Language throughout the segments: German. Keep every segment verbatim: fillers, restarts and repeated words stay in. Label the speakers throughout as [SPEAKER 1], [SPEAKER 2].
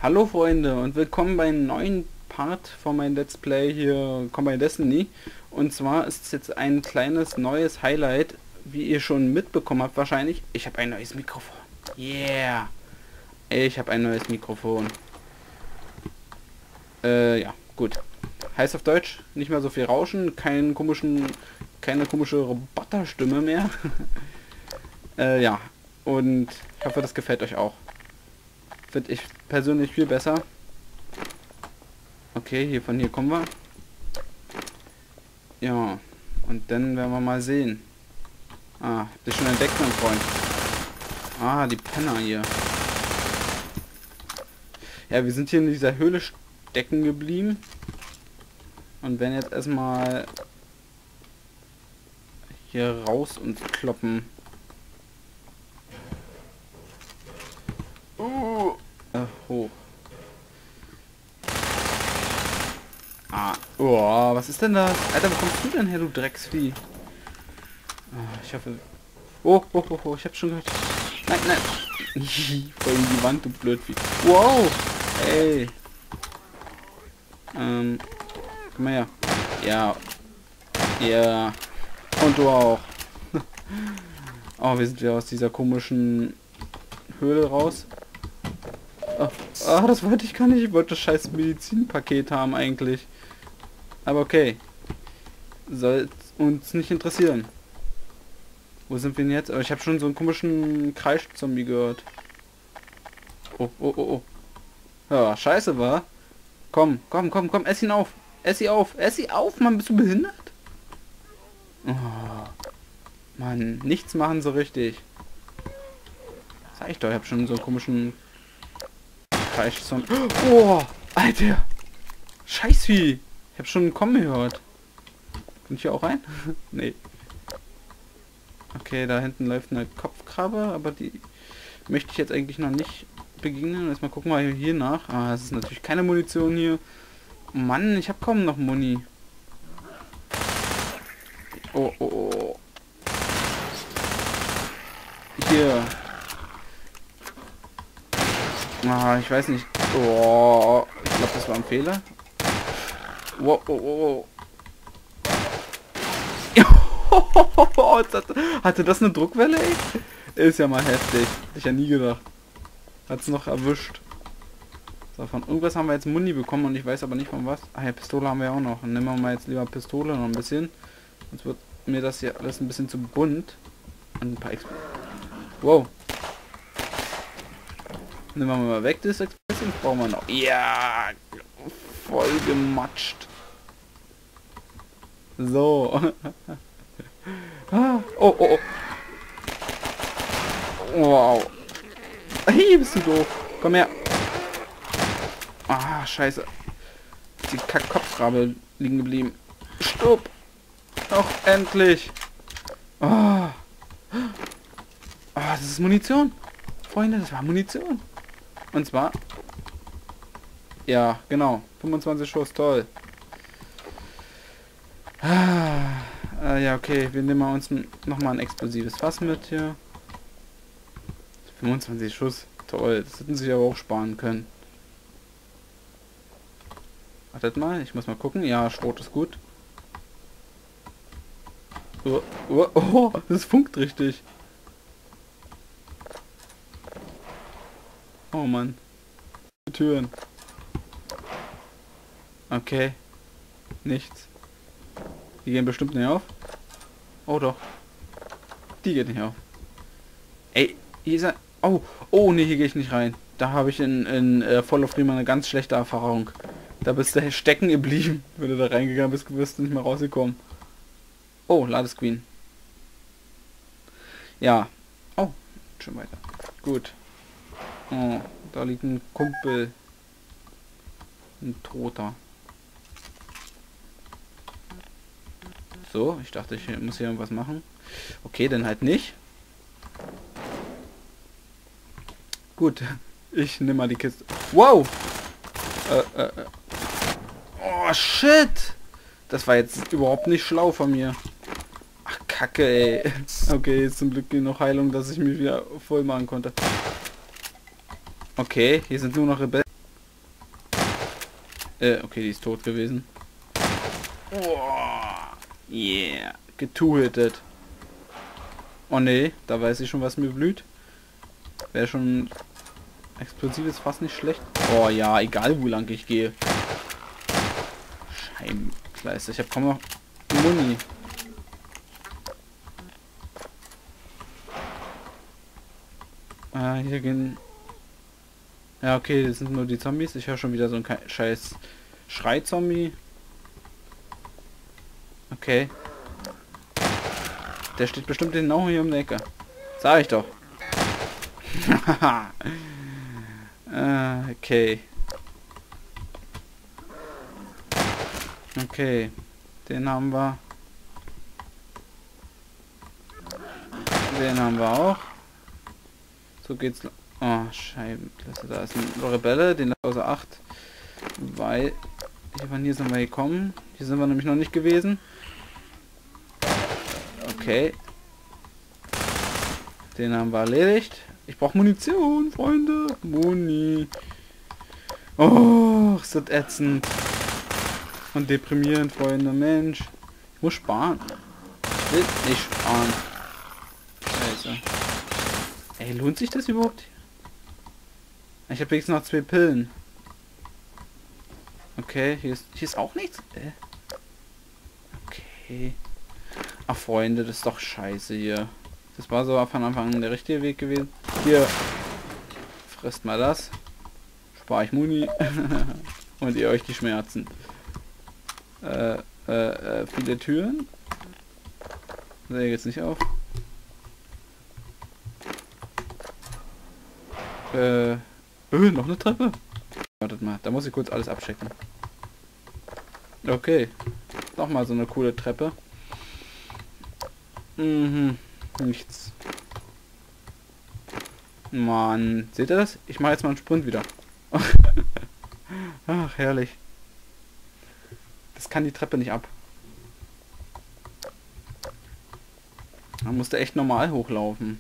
[SPEAKER 1] Hallo Freunde und willkommen bei einem neuen Part von meinem Let's Play hier Combine Destiny. Und zwar ist es jetzt ein kleines neues Highlight, wie ihr schon mitbekommen habt wahrscheinlich. Ich habe ein neues Mikrofon. Yeah! Ich habe ein neues Mikrofon. Äh, ja, gut. Heißt auf Deutsch, nicht mehr so viel Rauschen, keinen komischen, keine komische Roboterstimme mehr. äh, ja. Und ich hoffe, das gefällt euch auch. Finde ich persönlich viel besser. Okay, hier von hier kommen wir. Ja, und dann werden wir mal sehen. Ah, habt ihr schon entdeckt, mein Freund? Ah, die Penner hier. Ja, wir sind hier in dieser Höhle stecken geblieben. Und werden jetzt erstmal hier raus und kloppen. Uh, äh, hoch. Ah, oh, was ist denn das? Alter, wo kommst du denn her, du Drecksvieh? Ah, ich hoffe... Oh, oh, oh, oh, ich hab schon gehört. Nein, nein. Voll in die Wand, du Blödvieh. Wow. Ey. Ähm. Komm mal her. Ja. Ja. Und du auch. Oh, wir sind wieder aus dieser komischen Höhle raus. Oh, oh, das wollte ich gar nicht. Ich wollte das scheiß Medizinpaket haben eigentlich. Aber okay. Soll uns nicht interessieren. Wo sind wir denn jetzt? Aber ich habe schon so einen komischen Kreischzombie gehört. Oh, oh, oh, oh. Ja, scheiße war. Komm, komm, komm, komm, ess ihn auf. Ess ihn auf. Ess ihn auf, Mann. Bist du behindert? Oh. Mann, nichts machen so richtig. Sag ich doch, ich habe schon so einen komischen Kreischzombie. Oh, Alter. Scheißvieh. Ich habe schon einen Kommen gehört. Kann ich hier auch rein? Nee. Okay, da hinten läuft eine Kopfkrabbe, aber die möchte ich jetzt eigentlich noch nicht begegnen. Erstmal gucken wir hier nach. Ah, das ist natürlich keine Munition hier. Mann, ich habe kaum noch Muni. Oh, oh, oh. Hier. Ah, ich weiß nicht. Oh, ich glaube, das war ein Fehler. Wow, oh, oh, oh. Hatte das eine Druckwelle, ey? Ist ja mal heftig. Hätte ich ja nie gedacht. Hat's noch erwischt. So, von irgendwas haben wir jetzt Muni bekommen und ich weiß aber nicht von was. Ah ja, Pistole haben wir ja auch noch. Dann nehmen wir mal jetzt lieber Pistole noch ein bisschen. Sonst wird mir das hier alles ein bisschen zu bunt. Und ein paar Expl Wow. Nehmen wir mal weg, das Explosion. Brauchen wir noch. Ja, voll gematscht. So. Oh, oh, oh. Wow. Hey, bist du doof. Komm her. Ah, scheiße. Die Kack-Kopfrabe liegen geblieben. Stopp. Doch, endlich. Oh. Oh, das ist Munition. Freunde, das war Munition. Und zwar... Ja, genau. fünfundzwanzig Schuss, toll. Ah. Äh, ja, okay, wir nehmen uns noch mal ein explosives Fass mit hier. fünfundzwanzig Schuss, toll, das hätten sie aber auch sparen können. Wartet mal, ich muss mal gucken. Ja, Schrot ist gut. Oh, oh, oh, das funkt richtig. Oh Mann. Die Türen. Okay. Nichts. Die gehen bestimmt nicht auf. Oh doch. Die geht nicht auf. Ey, hier ist er. Oh, oh ne, hier gehe ich nicht rein. Da habe ich in, in äh, Fall of Rima eine ganz schlechte Erfahrung. Da bist du stecken geblieben. Wenn du da reingegangen bist, wirst du nicht mehr rausgekommen. Oh, Ladescreen. Ja. Oh, schon weiter. Gut. Oh, da liegt ein Kumpel. Ein Toter. So, ich dachte, ich muss hier irgendwas machen. Okay, dann halt nicht. Gut, ich nehme mal die Kiste. Wow! Äh, äh, oh, shit! Das war jetzt überhaupt nicht schlau von mir. Ach, Kacke, ey. Okay, jetzt zum Glück genug Heilung, dass ich mich wieder voll machen konnte. Okay, hier sind nur noch Rebellen. Äh, okay, die ist tot gewesen. Oh, yeah. Getuhetet. Oh ne, da weiß ich schon, was mir blüht. Wäre schon... Explosiv ist fast nicht schlecht. Oh ja, egal wo lang ich gehe. Scheibenkleister. Ich habe kaum noch Muni. Ah, hier gehen... Ja, okay, das sind nur die Zombies. Ich höre schon wieder so ein scheiß Schrei-Zombie. Okay. Der steht bestimmt genau hier um die Ecke. Sag ich doch. ah, okay. Okay. Den haben wir. Den haben wir auch. So geht's. Oh, Scheibenklasse. Da ist ein Rebelle, den außer acht. Weil. Hier von hier sind wir gekommen. Hier sind wir nämlich noch nicht gewesen. Okay. Den haben wir erledigt. Ich brauche Munition, Freunde. Muni. Oh, ist das ätzend. Und deprimierend, Freunde. Mensch. Ich muss sparen. Ich will nicht sparen. Scheiße. Ey, lohnt sich das überhaupt? Ich habe wenigstens noch zwei Pillen. Okay, hier ist, hier ist auch nichts. Äh. Okay. Ach, Freunde, das ist doch scheiße hier. Das war so von Anfang an der richtige Weg gewesen. Hier. Frisst mal das. Spare ich Muni. Und ihr euch die Schmerzen. Äh, äh, äh, viele Türen. Sehe jetzt nicht auf. Äh, öh, noch eine Treppe. Wartet mal, da muss ich kurz alles abchecken. Okay. Nochmal so eine coole Treppe. Mhm. Nichts. Mann, seht ihr das? Ich mache jetzt mal einen Sprint wieder. Ach, herrlich. Das kann die Treppe nicht ab. Man musste echt normal hochlaufen.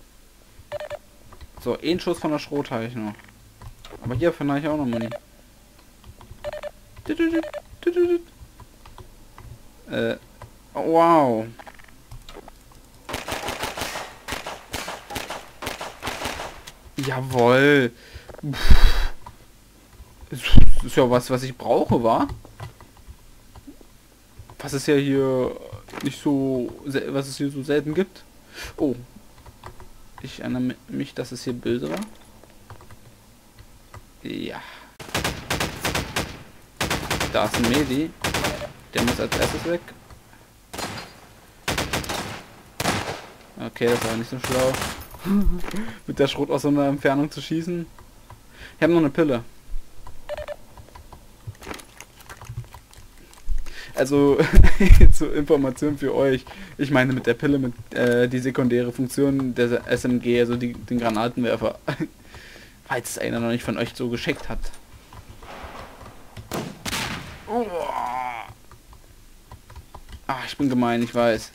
[SPEAKER 1] So, ein Schuss von der Schrot habe ich noch. Aber hier finde ich auch noch Muni. Äh, oh, wow. Jawohl. Das ist ja was, was ich brauche, wa? Was es ja hier nicht so, was es hier so selten gibt. Oh. Ich erinnere mich, dass es hier böse war. Ja. Da ist ein Medi. Der muss als erstes weg. Okay, das war nicht so schlau. Mit der Schrot aus so einer Entfernung zu schießen. Ich habe noch eine Pille. Also, zur Information für euch. Ich meine mit der Pille mit äh, die sekundäre Funktion der S M G, also die, den Granatenwerfer. Falls es einer noch nicht von euch so geschickt hat. Oh. Ach, ich bin gemein, ich weiß.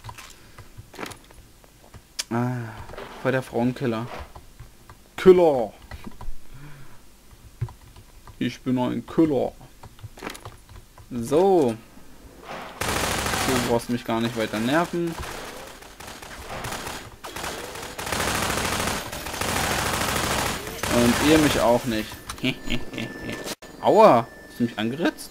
[SPEAKER 1] Ah, voll der Frauenkiller. Killer. Ich bin ein Killer. So. Du brauchst mich gar nicht weiter nerven. Und ihr mich auch nicht. Aua! Hast du mich angeritzt?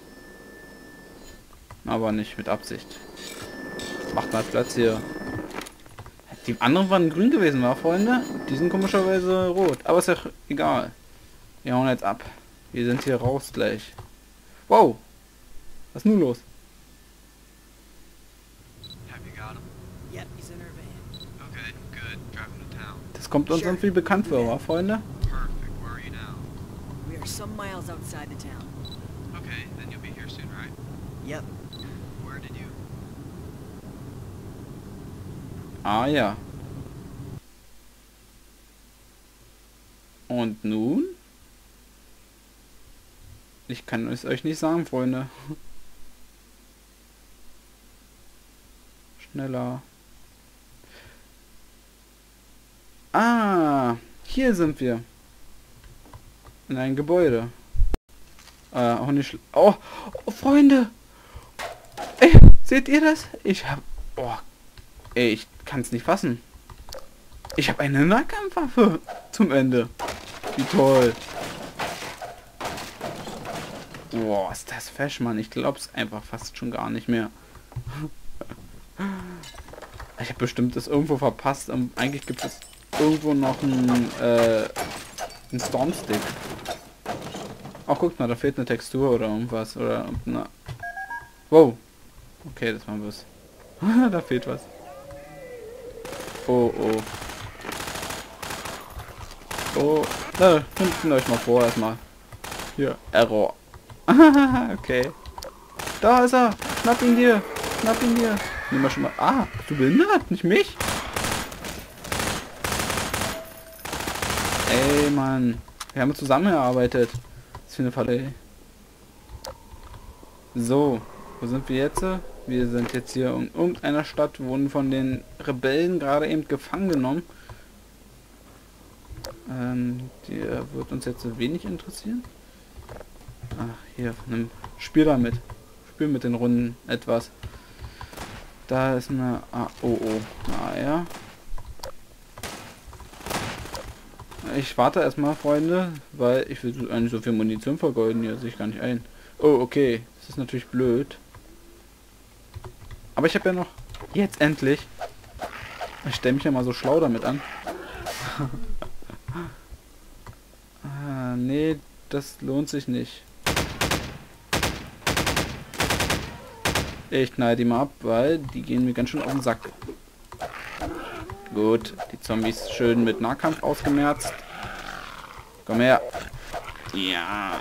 [SPEAKER 1] Aber nicht mit Absicht. Macht mal Platz hier. Die anderen waren grün gewesen, war, Freunde? Die sind komischerweise rot. Aber ist ja egal. Wir hauen jetzt ab. Wir sind hier raus gleich. Wow! Was ist nun los? Das kommt uns irgendwie bekannt vor, wa, Freunde?
[SPEAKER 2] Some miles outside the town.
[SPEAKER 3] Okay, then you'll be here soon, right?
[SPEAKER 2] Yep.
[SPEAKER 3] Where did you?
[SPEAKER 1] Ah ja. Und nun? Ich kann es euch nicht sagen, Freunde. Schneller. Ah, hier sind wir. In ein Gebäude. Äh, auch nicht schl- oh, oh, Freunde! Ey, seht ihr das? Ich hab... Oh, ey, ich kann es nicht fassen. Ich habe eine Nahkampfwaffe zum Ende. Wie toll. Boah, ist das fesch, Mann. Ich glaub's einfach fast schon gar nicht mehr. Ich habe bestimmt das irgendwo verpasst. Und eigentlich gibt es irgendwo noch einen, äh, einen Stormstick. Oh, guckt mal, da fehlt eine Textur oder irgendwas. Oder eine... Wow. Okay, das war was. Da fehlt was. Oh, oh. Oh. Na, finden euch mal vor erstmal. Hier, Error. Okay. Da ist er. Schnapp ihn dir. Schnapp ihn dir. Nehmen wir schon mal. Ah, bist du behindert? Nicht mich? Ey, Mann. Wir haben zusammengearbeitet. Was für eine Falle. So. Wo sind wir jetzt? Wir sind jetzt hier in irgendeiner Stadt, wurden von den Rebellen gerade eben gefangen genommen. Ähm, der wird uns jetzt wenig interessieren. Ach, hier, nimm, spiel damit. Spiel mit den Runden etwas. Da ist eine... Ah, oh, oh. Ah, ja. Ich warte erstmal, Freunde, weil ich will eigentlich so viel Munition vergeuden. Hier sehe ich gar nicht ein. Oh, okay. Das ist natürlich blöd. Aber ich habe ja noch... Jetzt endlich. Ich stelle mich ja mal so schlau damit an. Ah, nee, das lohnt sich nicht. Ich knall die mal ab, weil die gehen mir ganz schön auf den Sack. Gut, die Zombies schön mit Nahkampf ausgemerzt. Komm her. Ja.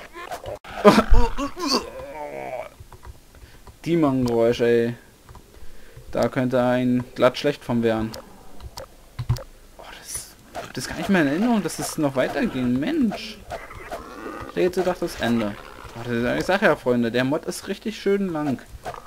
[SPEAKER 1] Die machen Geräusch, ey. Da könnte ein glatt schlecht von werden. Oh, das, das ist gar nicht mehr in Erinnerung, dass es noch weiterging. Mensch. Ich hätte jetzt gedacht, das Ende. Oh, das, ich sag ja, Freunde, der Mod ist richtig schön lang.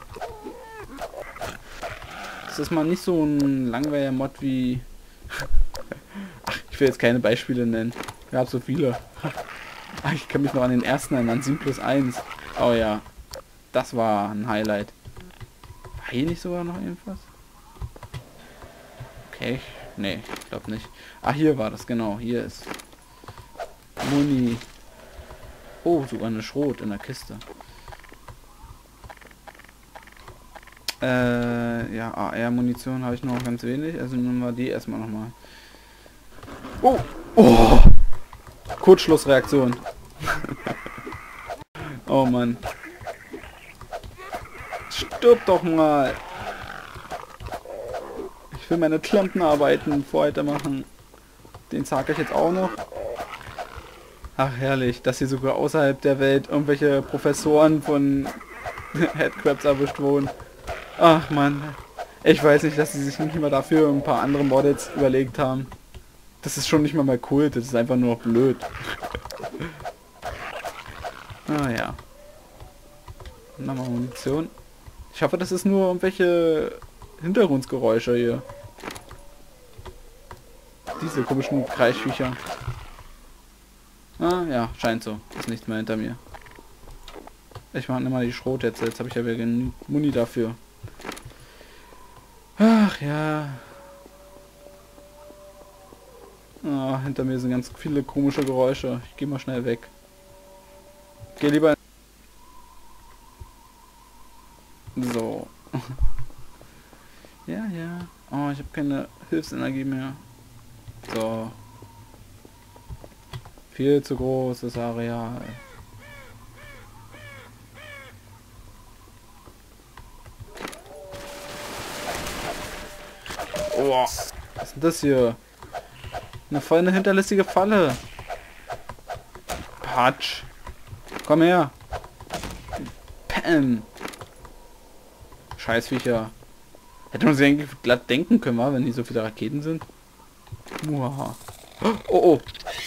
[SPEAKER 1] Das ist mal nicht so ein langweiliger Mod wie... Ach, ich will jetzt keine Beispiele nennen. Ich habe so viele. Ach, ich kann mich noch an den ersten erinnern, sieben plus eins. Oh ja, das war ein Highlight. War hier nicht sogar noch irgendwas? Okay, nee, ich glaube nicht. Ah, hier war das, genau. Hier ist Muni. Oh, sogar eine Schrot in der Kiste. Äh, ja, A R-Munition habe ich noch ganz wenig. Also nehmen wir die erstmal nochmal. Oh! Oh! Kurzschlussreaktion. Oh Mann. Stirb doch mal! Ich will meine Klampenarbeiten vor heute machen. Den sage ich jetzt auch noch. Ach herrlich, dass hier sogar außerhalb der Welt irgendwelche Professoren von Headcrabs erwischt wurden. Ach man, ich weiß nicht, dass sie sich nicht mal dafür ein paar andere Models überlegt haben. Das ist schon nicht mal mal cool, das ist einfach nur noch blöd. Ah ja. Nochmal Munition. Ich hoffe, das ist nur irgendwelche Hintergrundgeräusche hier. Diese komischen Kreisviecher. Ah ja, scheint so. Ist nichts mehr hinter mir. Ich mache immer die Schrot jetzt. Jetzt habe ich ja wieder genug Muni dafür. Ach ja. Ah, hinter mir sind ganz viele komische Geräusche. Ich gehe mal schnell weg. Geh lieber. So. Ja, ja. Oh, ich habe keine Hilfsenergie mehr. So. Viel zu großes Areal. Oh, was ist denn das hier? Eine voll eine hinterlistige Falle. Patsch. Komm her. Pam. Scheißviecher. Hätte man sich eigentlich glatt denken können, wa, wenn die so viele Raketen sind. Uah. Oh, oh.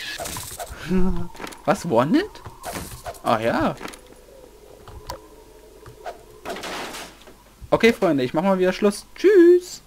[SPEAKER 1] Was, One-Hit? Ah ja. Okay, Freunde, ich mach mal wieder Schluss. Tschüss.